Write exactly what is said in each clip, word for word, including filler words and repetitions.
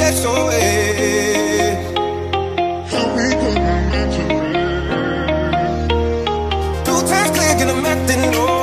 S O S. Help me put my mind to rest. Two times click and I'm acting low.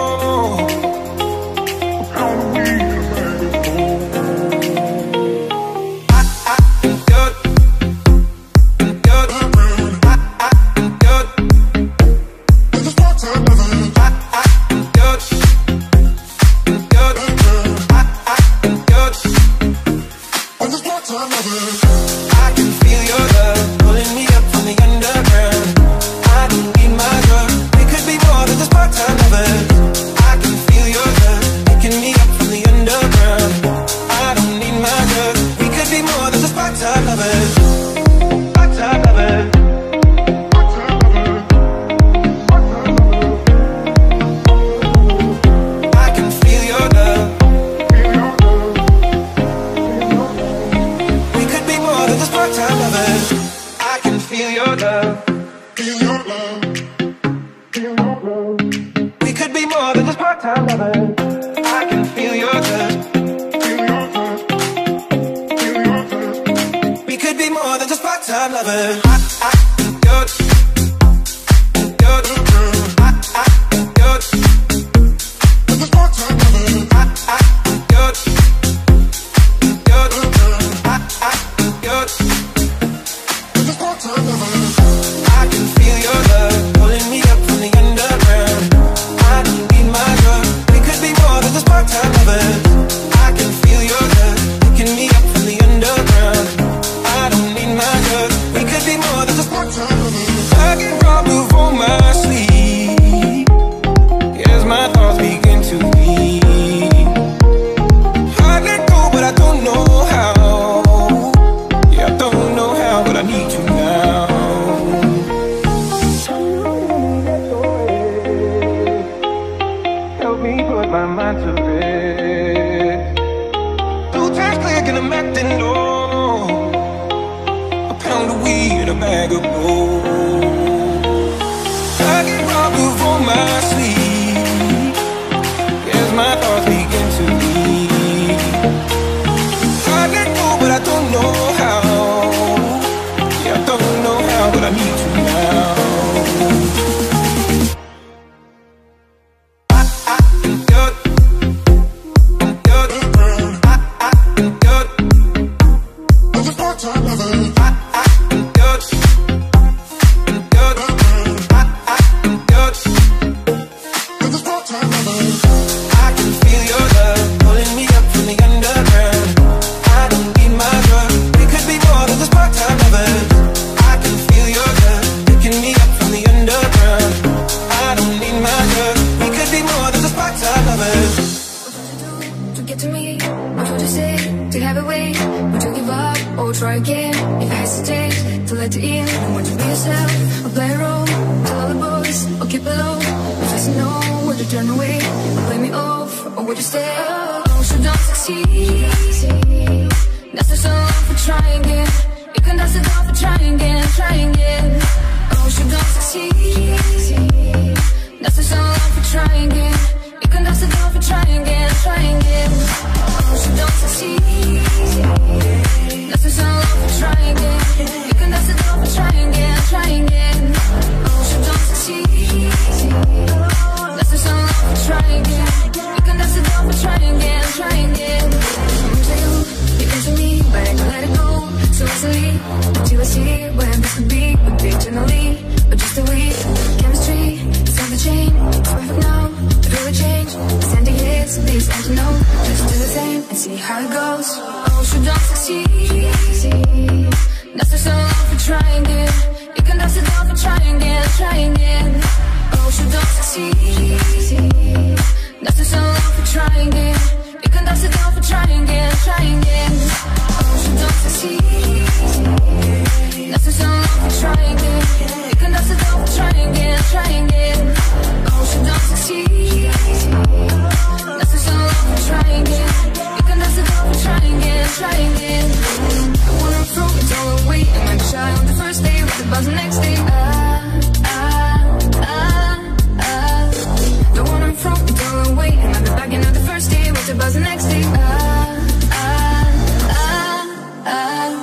to buzz the next day. Ah, ah, ah, ah.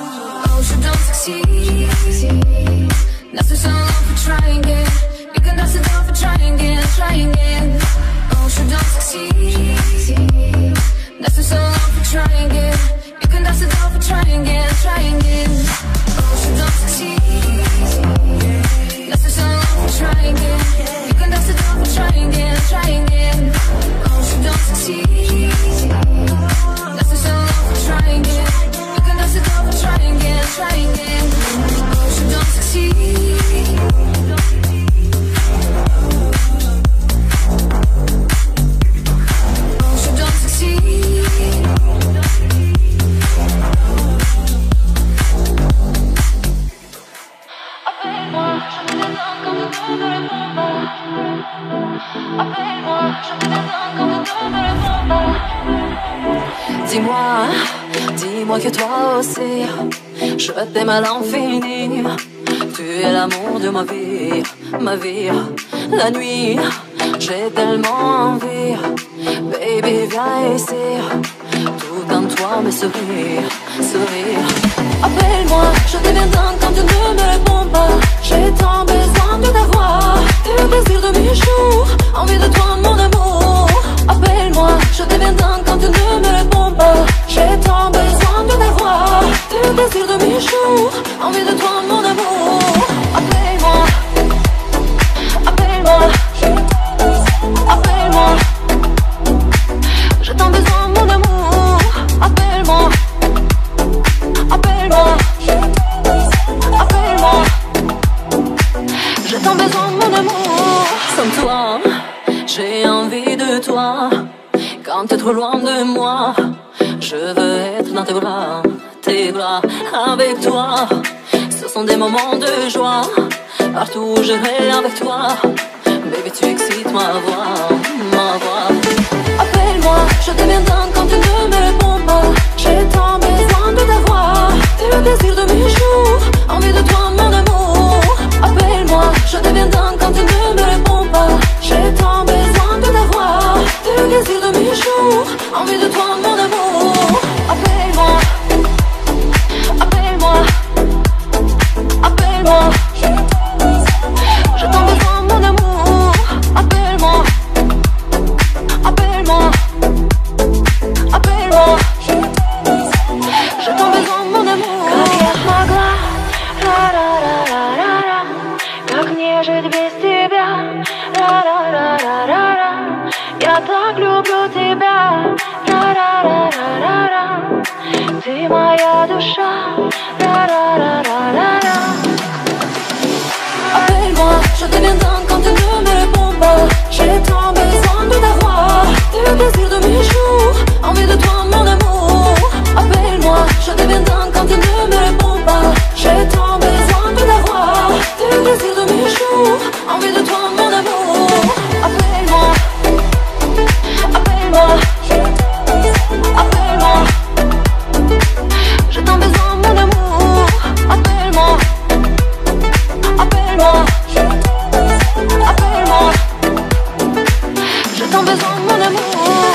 trying it. You can dust it off for trying it, trying it. Oh, she don't succeed. That's so long for trying it. You can dust it off for trying it, trying it. Oh, she don't succeed. That's so long for trying it. You can dust it off for trying it, trying it. Oh, she don't succeed. That's so long for trying it. You can dust it off for trying it, trying it. Oh, she don't succeed. Oh, she don't succeed. Appelle-moi, je te descends quand tu ne me réponds pas. Appelle-moi, je te descends quand tu ne me réponds pas. Dis-moi, dis-moi que toi aussi, je t'aime à l'infini. Tu es l'amour de ma vie, ma vie. La nuit, j'ai tellement envie. Baby, viens ici. Tout en toi me sourit, sourit. Appelle-moi, je deviens dingue quand tu ne me réponds pas. J'ai tant besoin de t'avoir. T'es le désir de mes jours, envie de toi mon amour. Appelle-moi, je deviens dingue quand tu ne me réponds pas. J'ai tant besoin de t'avoir. T'es le désir de mes jours, envie de toi mon amour. Appelle-moi, appelle-moi, appelle-moi. J'ai tant besoin mon amour. Appelle-moi, appelle-moi, appelle-moi. J'ai tant besoin mon amour. Sans toi, j'ai envie de toi. Quand t'es trop loin de moi, je veux être dans tes bras, tes bras avec toi. Ce sont des moments de joie, partout où je vais avec toi. Baby, tu excites ma voix, ma voix. Appelle-moi, je deviens dingue quand tu ne me réponds pas. J'ai tant besoin de t'avoir. T'es le désir de mes jours, envie de toi mon amour. Appelle-moi, je deviens dingue quand tu ne me réponds pas. J'ai tant besoin de t'avoir. T'es le désir de mes jours, envie de toi mon amour. Appelle-moi, appelle-moi, appelle-moi. J'ai tant besoin mon amour. Appelle-moi, appelle-moi, appelle-moi. J'ai tant besoin mon amour. Как я смогла, ра-ра-ра-ра-ра-ра, как мне жить без тебя, ра-ра-ра-ра-ра-ра. Я так люблю тебя, ра-ра-ра-ра-ра-ра. Ты моя душа, ра-ра-ра-ра-ра-ра. Appelle-moi, je deviens dingue quand tu ne me réponds pas. J'ai tant besoin de t'avoir. T'es le désir de mes jours, envie de toi mon amour. Appelle-moi, je deviens dingue quand tu ne me réponds pas. J'ai tant besoin de t'avoir. T'es le désir de mes jours, envie de toi mon amour. Appelle-moi, appelle-moi, appelle-moi. J'ai tant besoin mon amour. Appelle-moi, appelle-moi, appelle-moi. J'ai tant besoin mon amour.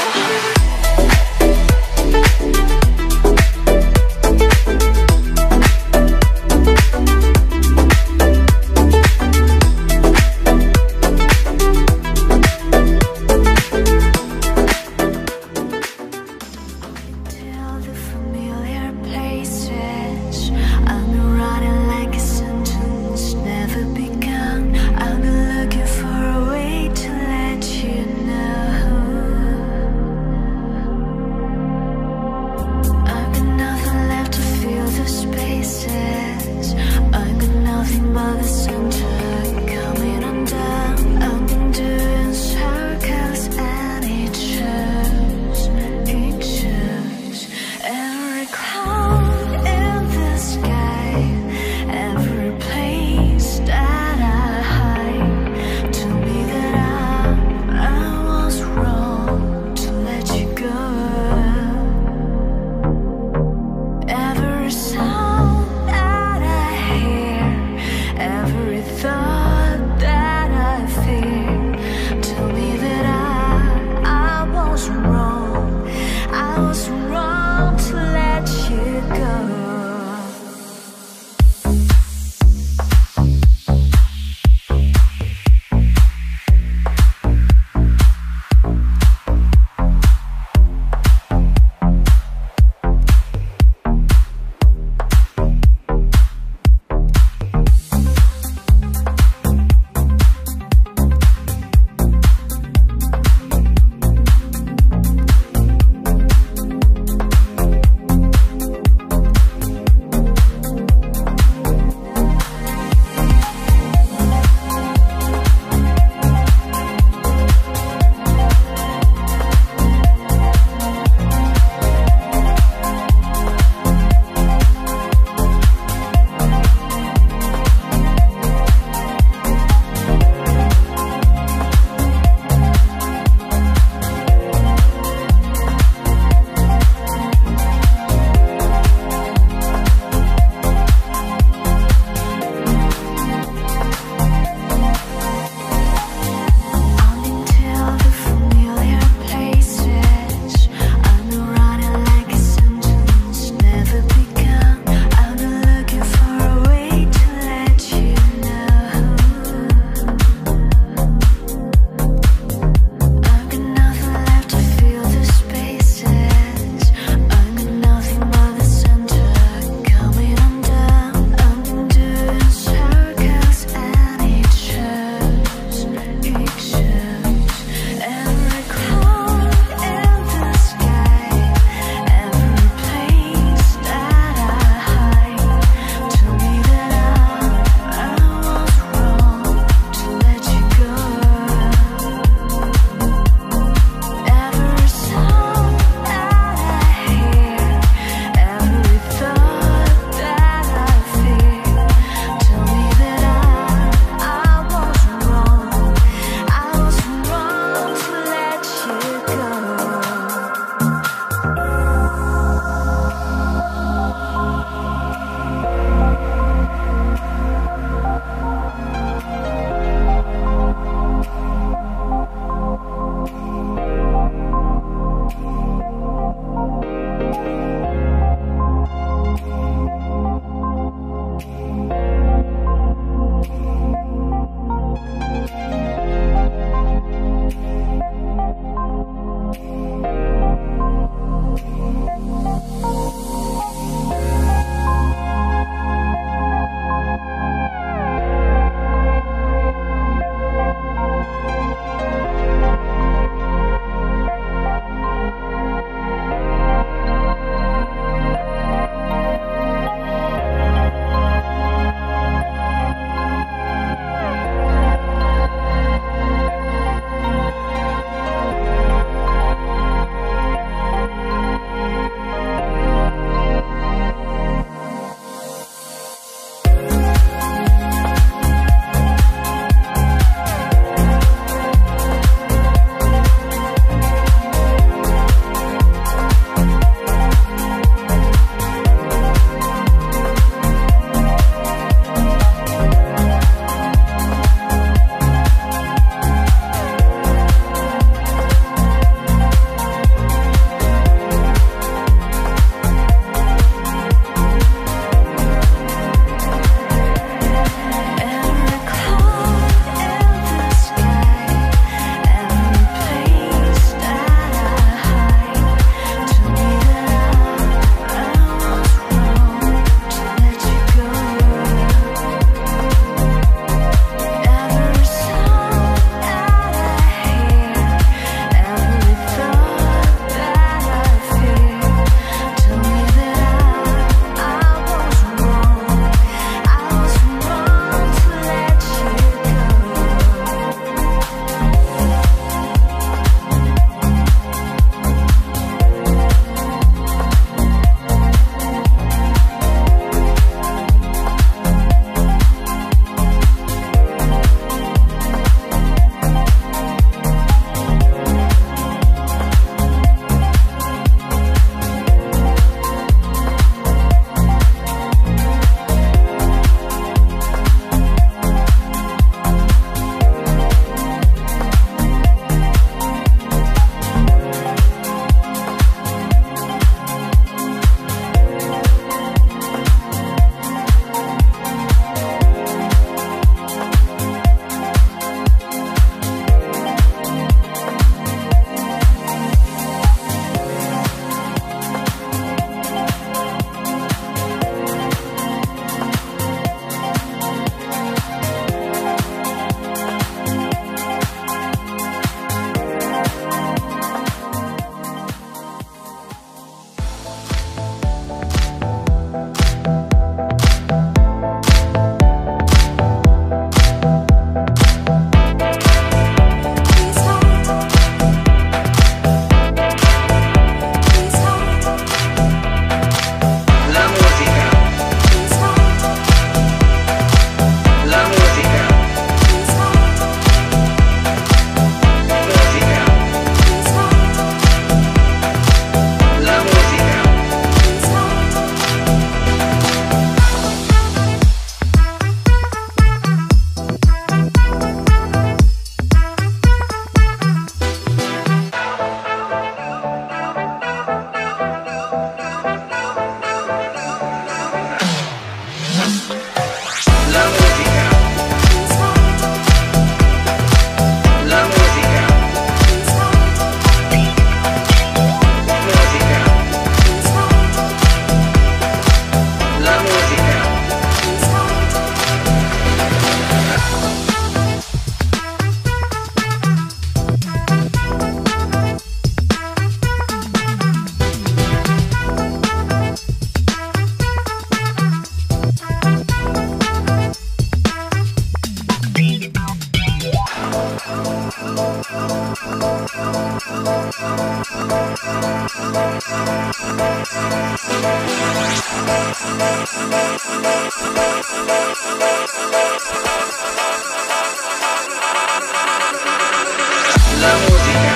La musica.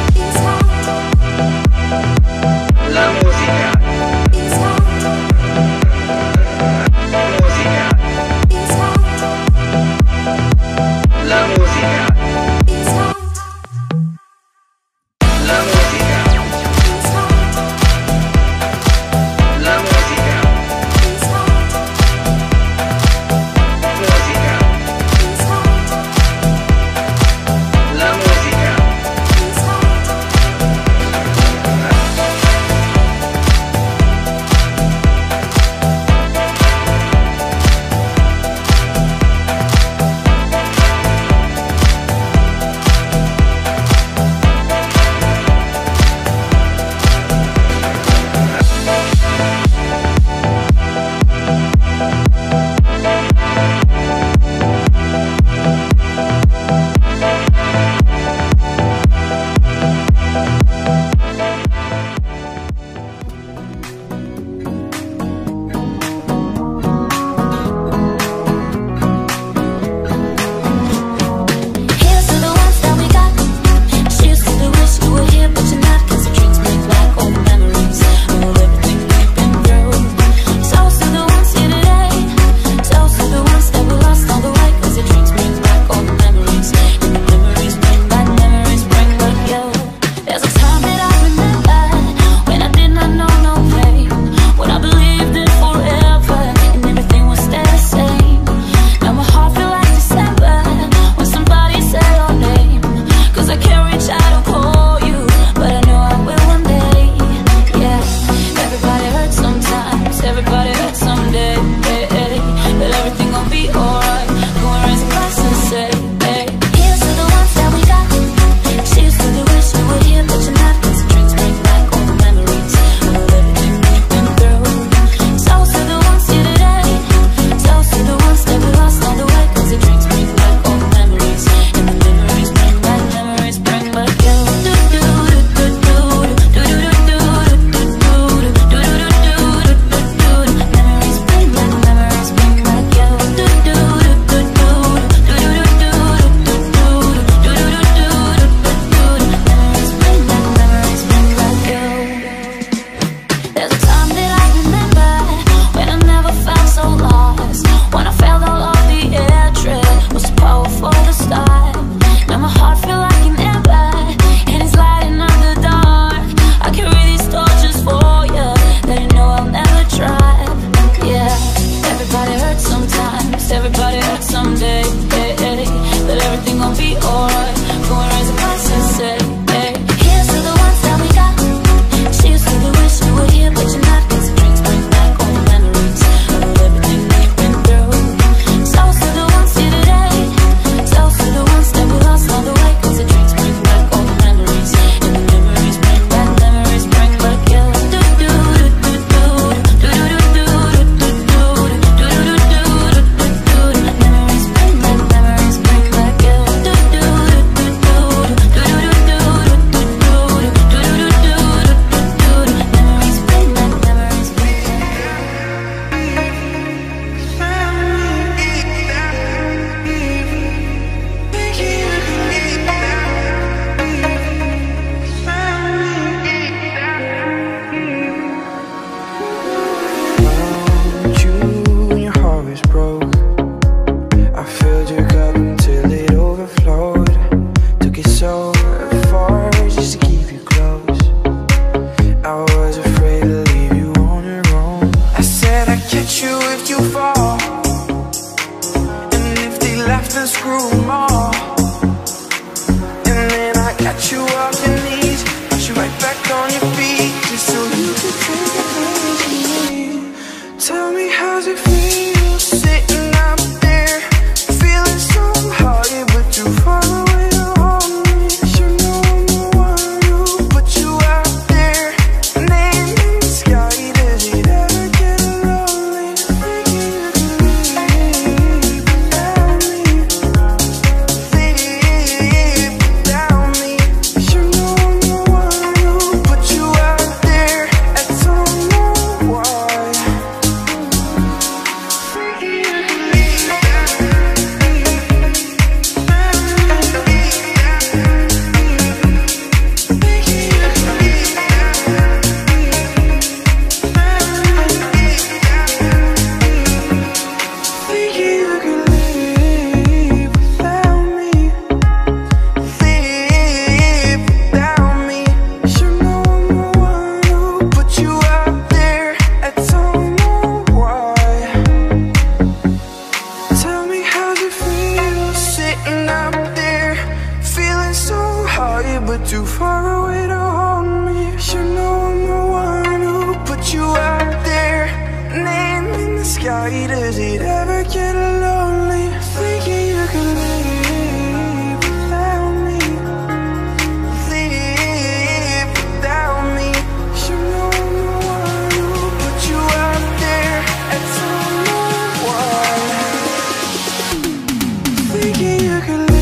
La musica. Musica. La musica. La musica. La musica. Musica. La musica. sky, but too far away to hold me. You know I'm the one who put you out there, name in the sky. Does it ever get lonely thinking you could live without me, live without me? You know I'm the one who put you out there and someone thinking you could live.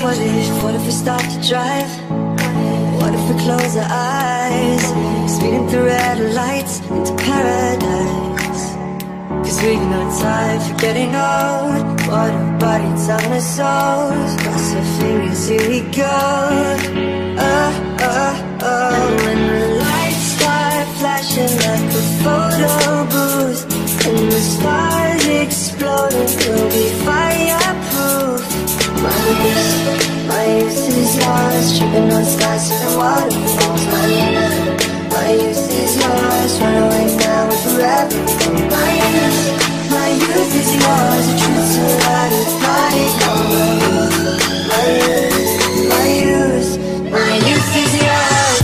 What if, what if we stop to drive? What if we close our eyes? Speeding through red lights into paradise. Cause we know time for getting old. What a body, time and souls. Cross our fingers, here we go. Oh, oh, oh. And when the lights start flashing like a photo booth, and the stars exploding, we'll be fireproof. My youth, my youth is yours. Tripping on stars and waterfalls. My youth, my youth is yours. Run away now and forever. My youth, my youth is yours. The truth's a lot of party. My youth, my youth, my youth is yours.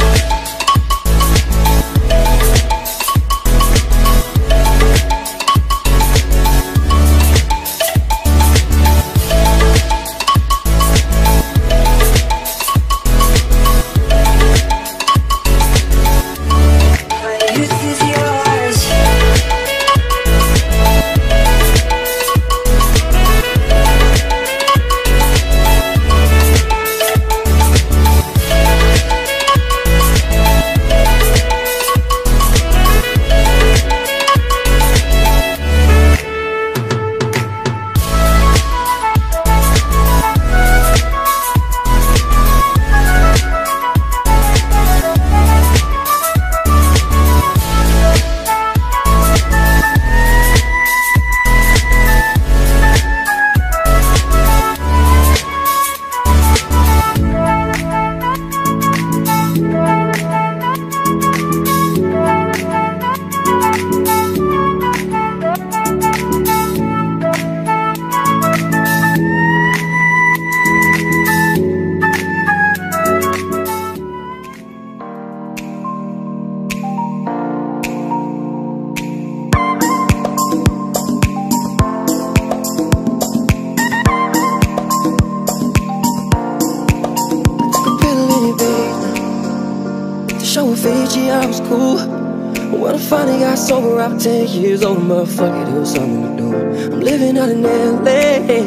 Finally got sober, I'm ten years old, motherfucker, there was something to do. I'm living out in L A.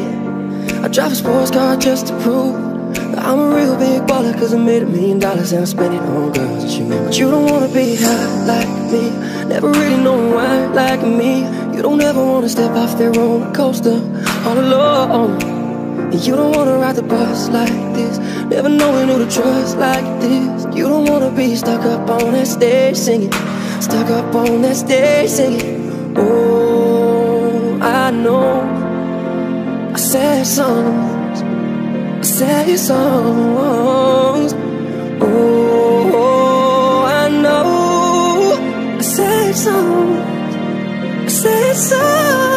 I drive a sports car just to prove that I'm a real big baller, cause I made a million dollars and I spend it on girls and shit. But you don't wanna be high like me, never really know why like me. You don't ever wanna step off that roller coaster all alone. And you don't wanna ride the bus like this, never knowing who to trust like this. You don't wanna be stuck up on that stage singing, stuck up on that stage singing. Oh, I know I sad songs, I sad songs. Oh, I know I sad songs, I sad songs.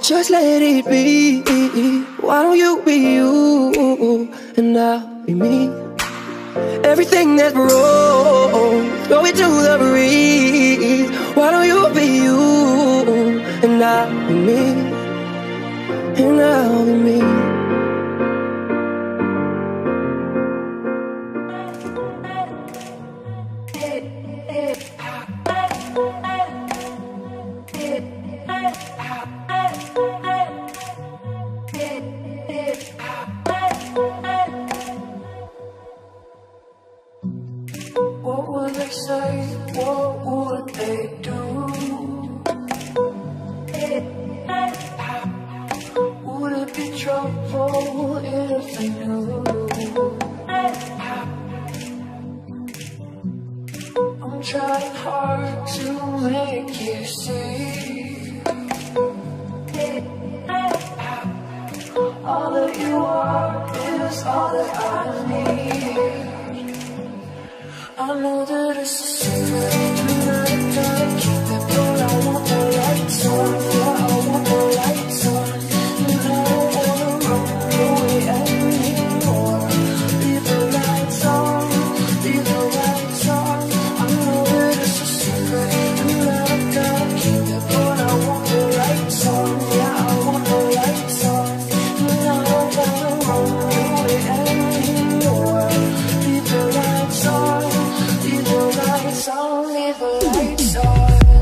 just let it be. Why don't you be you, and I'll be me? Everything that's wrong, throw it to the breeze. Why don't you be you, and I'll be me, and I'll be me. What would they say? What would they do? Would it be trouble if they knew? I'm trying hard to make you see all that you are is all that I need. I know that it's a secret, and I gotta keep it, but I want the lights on, yeah, I want the lights on, and I don't wanna run away anymore. Leave the lights on, leave the lights on. I know that it's a secret, and I gotta keep it, but I want the lights on, yeah, I want the lights on, and I don't wanna run away anymore. Leave the lights on. Leave the lights on, leave the lights on.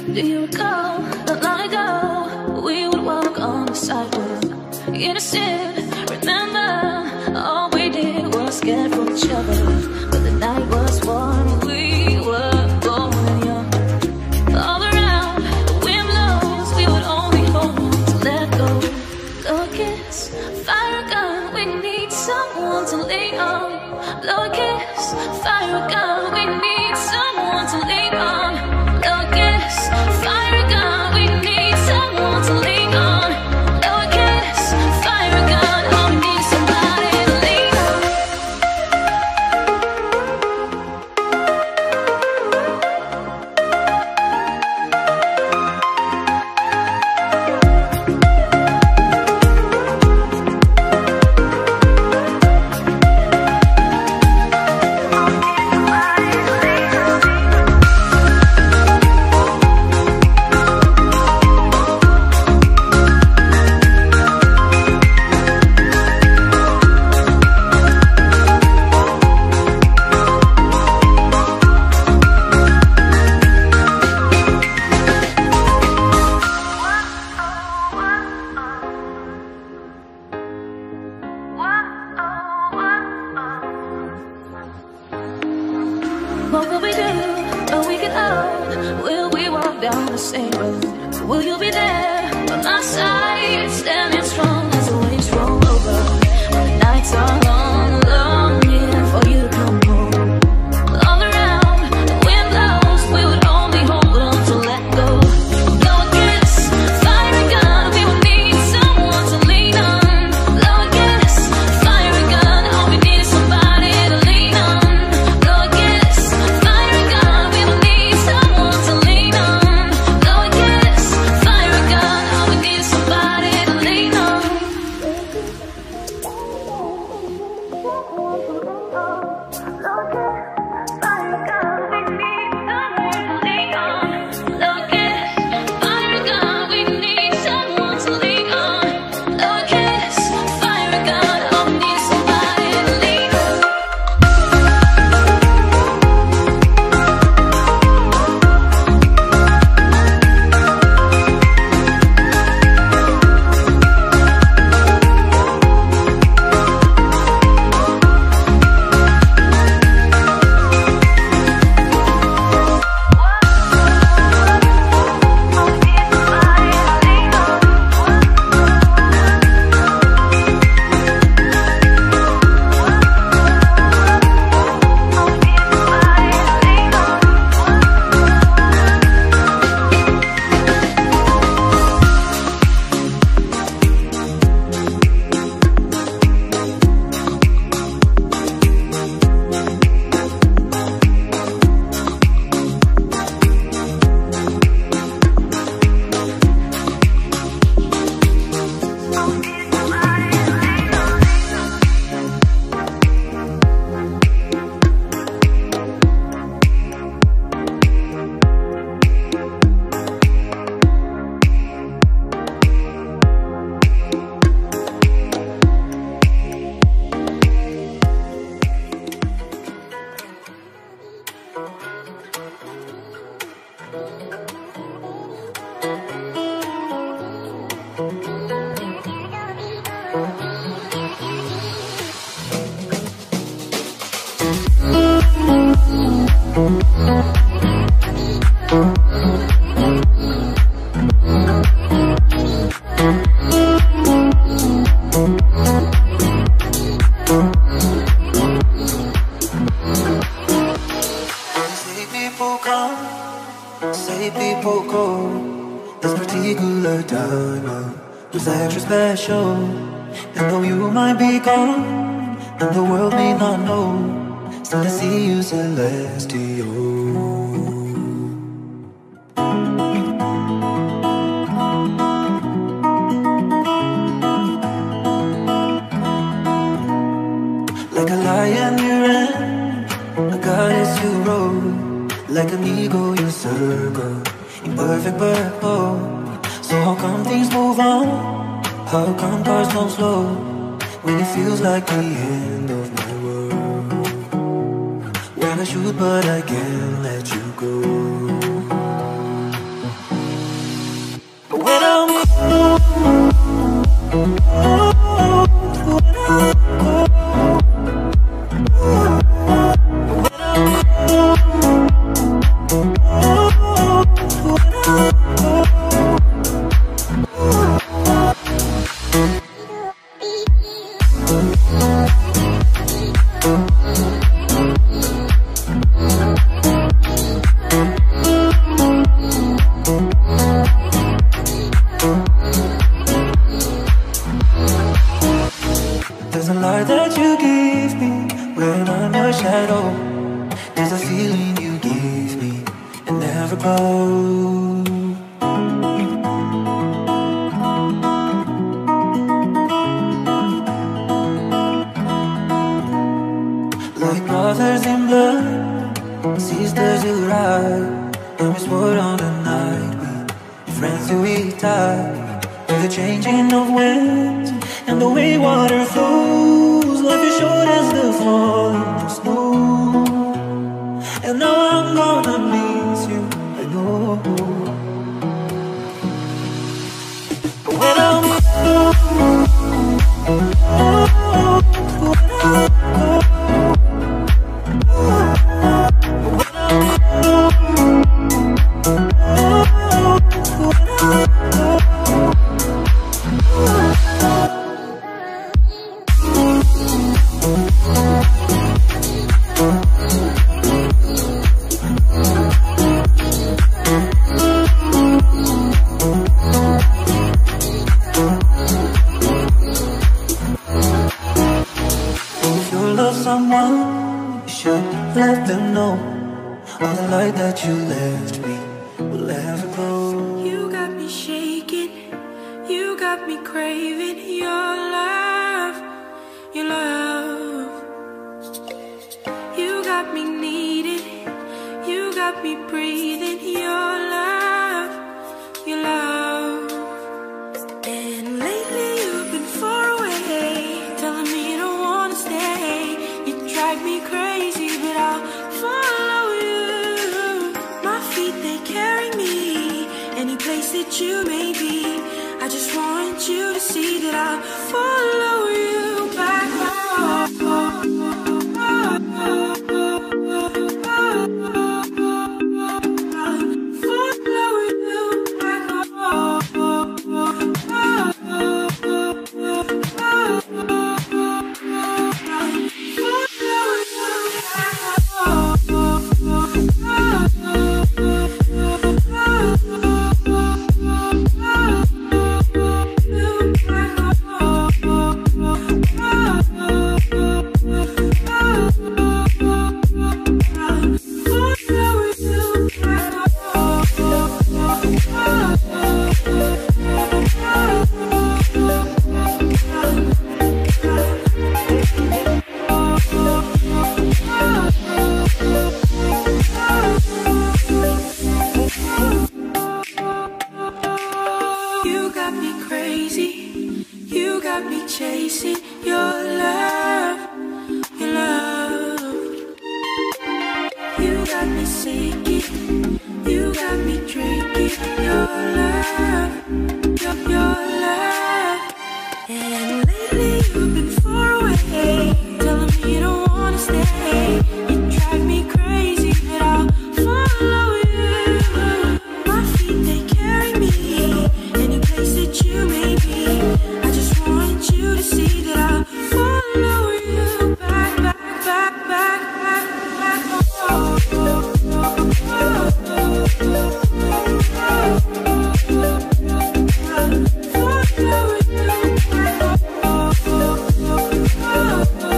Do you recall not long ago we would walk on the sidewalk, innocent? Remember, all we did was scared for each other, but the night was warm. We were born young. All around, the wind blows. We would only hold on to let go. Blow a kiss, fire a gun. We need someone to lean on. Blow a kiss, fire a gun. We need someone to lean on. Blow a kiss, fire a gun. We need someone to lean on. Blow a kiss, fire a gun. Oh, we need somebody to lean on. What will we do when we get old? Will we walk down the same road? Will you be there by my side, standing strong as the waves roll over? When the nights are long, longing for you to come home. All around, the wind blows. We would only hold on to let go. Blow a kiss, fire a gun. We will need someone to lean on. Blow a kiss, fire a gun. All we need is somebody to lean on. Blow a kiss, fire a gun. We will need someone to lean on. Blow a kiss, fire a gun. All we need is somebody to lean on. Say people come, say people go. This particular diamond was extra special. And though you might be gone, and the world may not know, still I see you celestial. Like a lion you ran, a goddess you rode, like an eagle you circle, in perfect purple. So how come things move on? How come cars don't slow, when it feels like the end of my world? When I shoot but I can't let you go. There's a light that you give me when I'm your shadow. There's a feeling you give me and never goes. Like brothers in blood, sisters who ride, and we swore on the night we friends who we tie. With the changing of winds and the way water flows, life is short as the falling snow. And now I'm gonna miss you, I know. But when I'm cold, someone, you should let them know all the light that you left me will ever grow. You got me shaking, you got me craving your love, your love. You got me needing, you got me breathing your love, your love. And lately you've been far away, telling me you don't wanna stay. You drive me crazy, but I'll follow you. My feet, they carry me any place that you may be. I just want you to see that I'll follow you back home. Chasing your love, your love. You got me sinking, you got me drinking your love, your, your love. And lately you've been far away, telling me you don't wanna stay. You drive me crazy, but I'll follow you. My feet, they carry me any place that you may be. I just want you to see that I'll follow you back, back, back, back, back, back home. Follow you back home.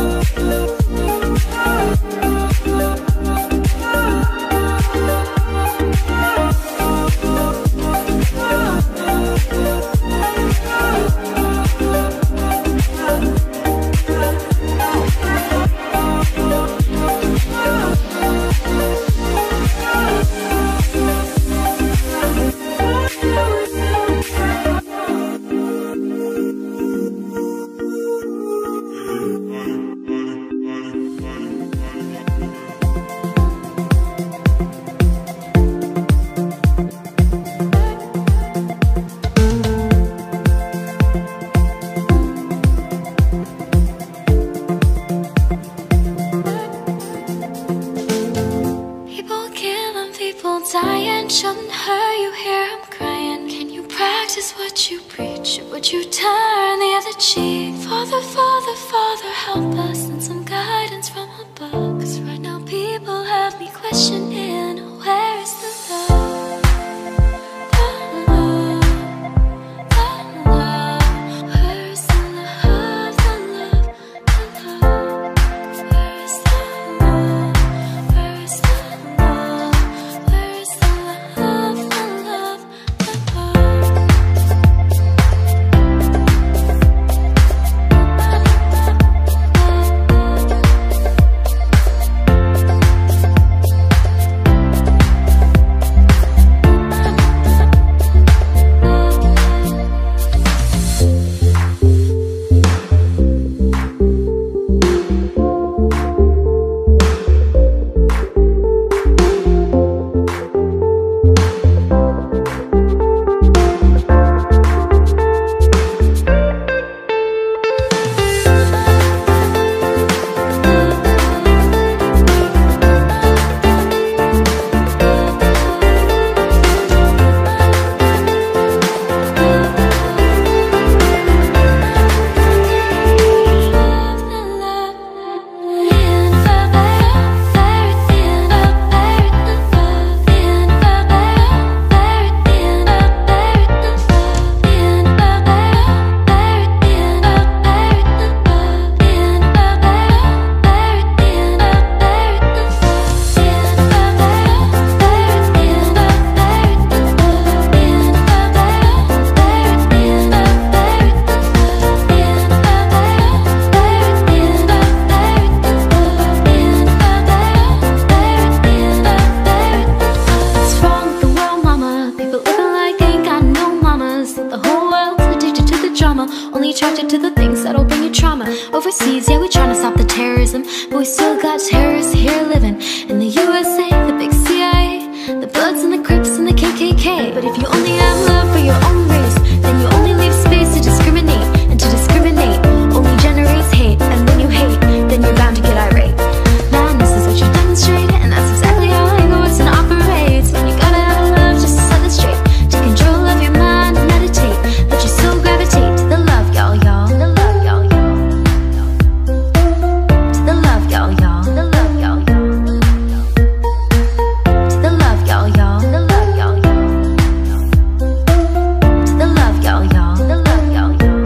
attention, are you here? I'm crying. Can you practice what you preach? Or would you turn the other cheek? Father, Father, Father, help us, and some guidance from above. 'Cause right now people have me questioning, where is the love? The love, the love. Where is the love, the love, the love? Where is the love? Where is the love? Where is the love, the love, the love? Attracted to the things that'll bring you trauma. Overseas, yeah, we tryna stop the terrorism, but we still got terrorists here living in the U S A, the big C I A, the Bloods and the Crips and the K K K. But if you only have love for your own race, then you only leave space to discriminate, and to discriminate only generates hate. And when you hate, then you're bound to get irate. Man, this is what you demonstrate, and that's exactly how it works and operates. When you gotta have love just to set it straight, take control of your mind and meditate, let your soul gravitate to the love, y'all, y'all. The love, y'all, y'all. To the love, y'all, y'all. The love, y'all, y'all. To the love, y'all, y'all. The love, y'all, y'all. To the love, y'all, y'all. The love, y'all, y'all.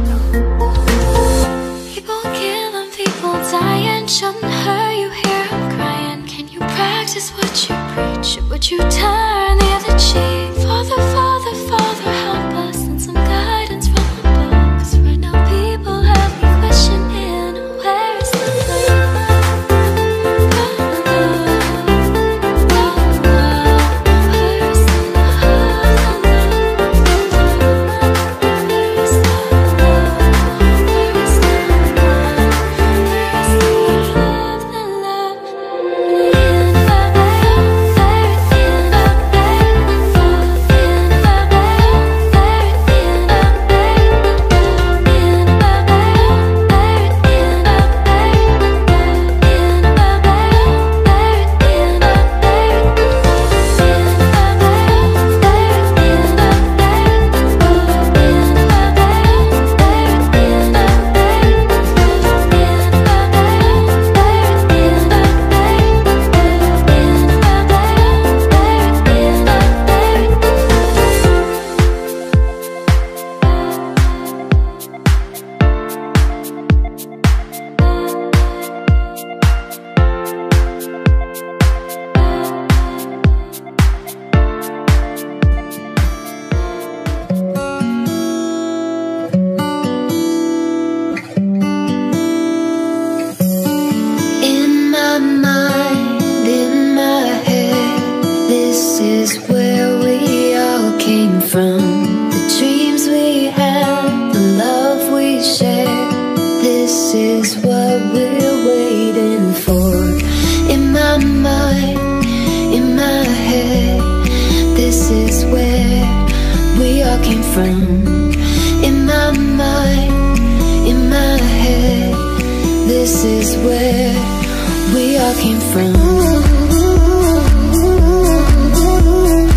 People killing, people dying, shouldn't hurt you here. I'm crying. Can you practice what you preach? Or would you turn the other cheek? Father, Father, Father, help us, and some guidance from above. 'Cause right now people have me questioning, where is the love? The love, the love. Where is the love, the love, the love? Where is the love? Where is the love? Where is the love, the love? In my mind, in my head, this is where we all came from. The dreams we had, the love we shared, this is what we're waiting for. In my mind, in my head, this is where we all came from. In my mind, in my head, this is where we all came from.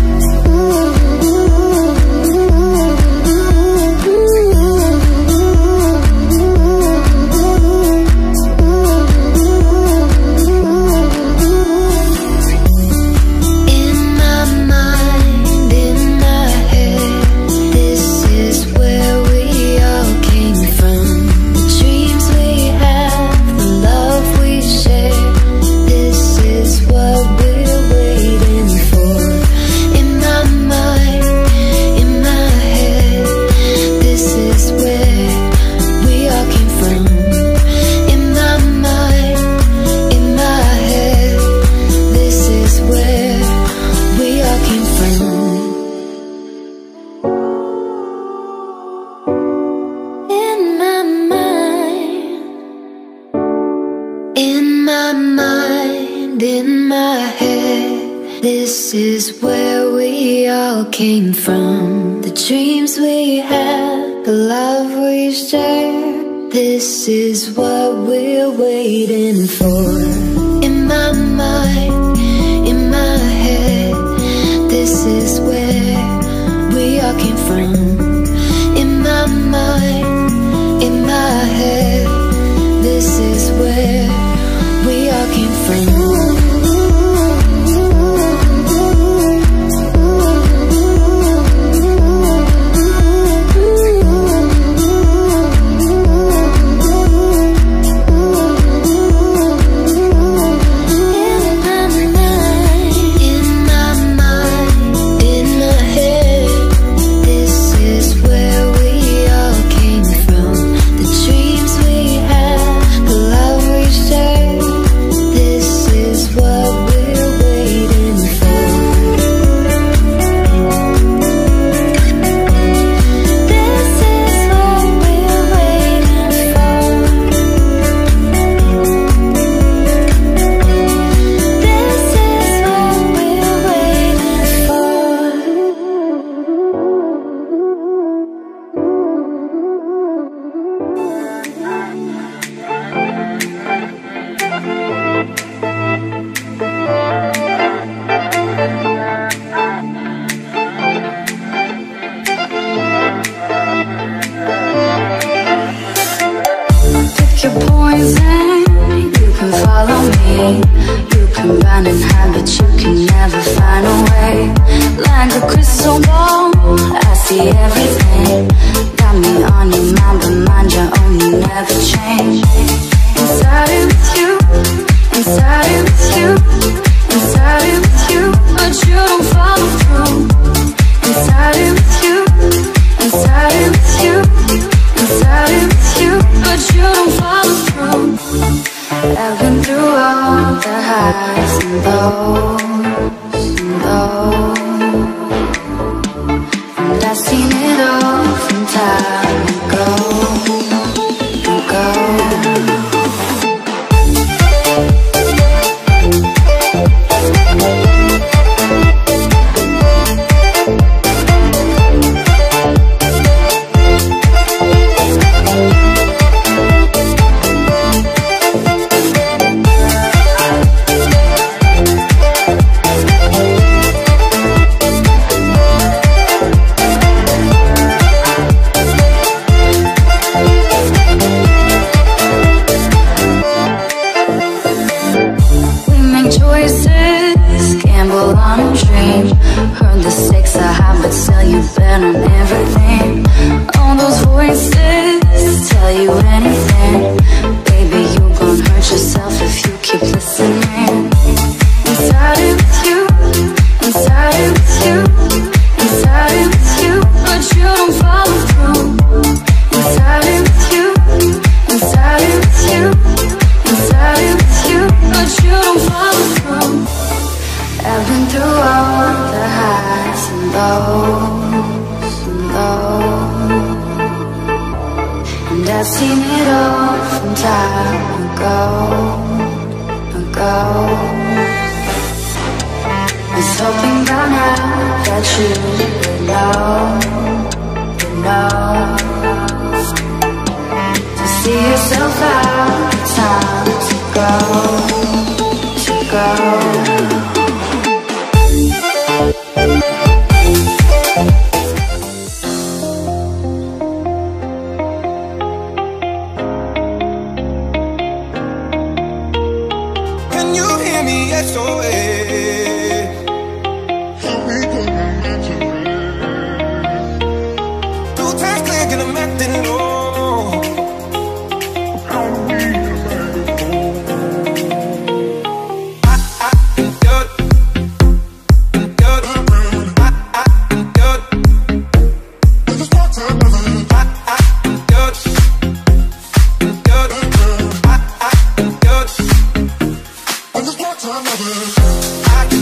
my mind, in my head, this is where we all came from. The dreams we had, the love we shared, this is what we're waiting for. In my mind, in my head, this is where we all came from. In my mind, in my head, this is where we all came from. I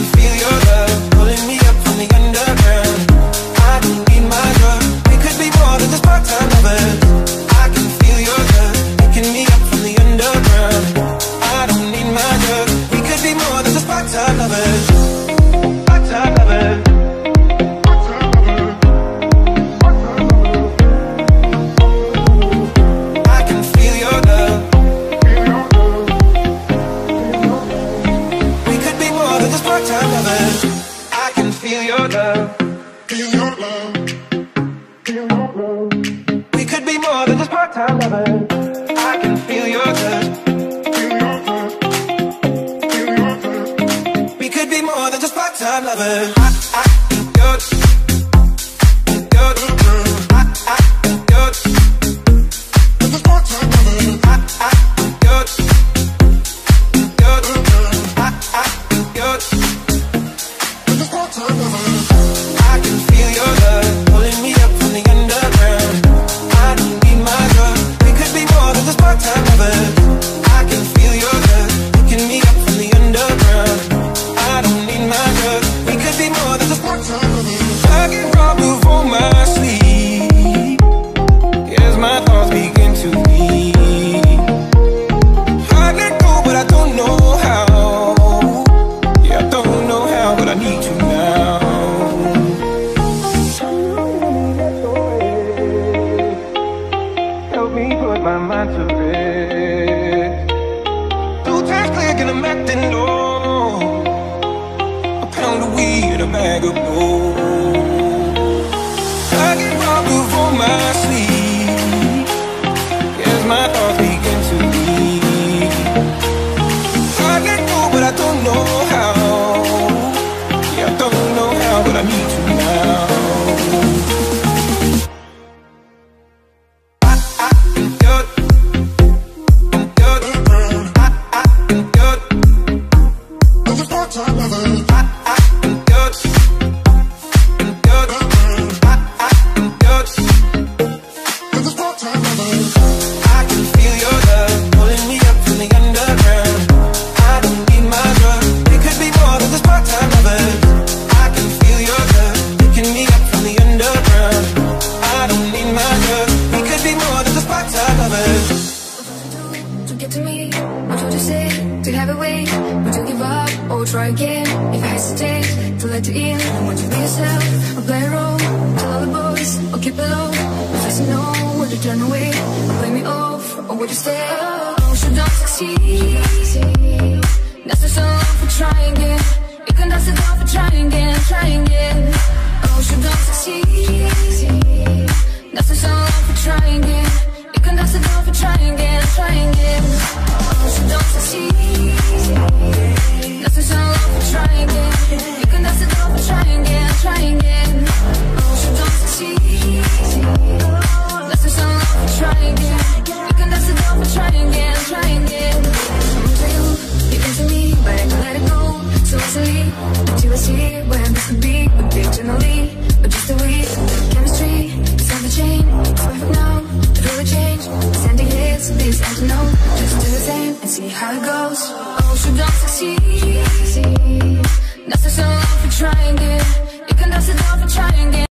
part-time lover. I, I, you're, you're, I, I, you're, you're the part-time lover. I, I, you're, you're, I, I, you're, you're the part-time lover. I can feel your love pulling me up from the underground. I don't need my drug. We could be more than just part-time lovers. I can feel your love picking me up from the underground. I don't need my drug. We could be more than just part-time lovers. I get robbed before my sleep. As my thoughts begin to leave. I let go, but I don't know how. Yeah, I don't know how, but I need you now. Help me put my mind to rest. Two times click and I'm acting low. A pound of weed and a bag of gold. I get robbed before my sleep. As my thoughts begin to leave. I let go, but I don't know how. Yeah, I don't know how, but I need you now. I, I, you're, you're, I, I, you're, you're the part-time lover. I, I, you're, you're, I, I, you're, you're the part-time lover. I can feel your love pulling me up from the underground. I don't need my drug. We could be more than just part-time lovers. I can feel your love picking me up from the underground. I don't need my drug. We could be more than just part-time lovers. To get to me, what would you say? To have a way, would you give up or try again? If I hesitate to let you in, would you be yourself or play a role? Tell all the boys or keep it low. If I say no, would you turn away? Play me off or would you stay? Oh, should not succeed. That's just so long for trying again. You can dance it off for trying again, trying again. Oh, should not succeed. That's just so long for trying again. You can dance it off for trying again, trying again. Oh, should not succeed. That's just so long for trying again. You can dance it off for trying again, trying again. Oh, should not succeed. That's just so long for trying again. You can dance it off for trying again, trying again. I'm to you, you into me, but I can let it go so easily. But you will see where this could be, but eternally, but just a week. Chemistry, it's on the chain. It's perfect now, it really changed. Sending hits, please and to know. Just do the same and see how it goes. Oh, should not succeed. That's just so long for trying again.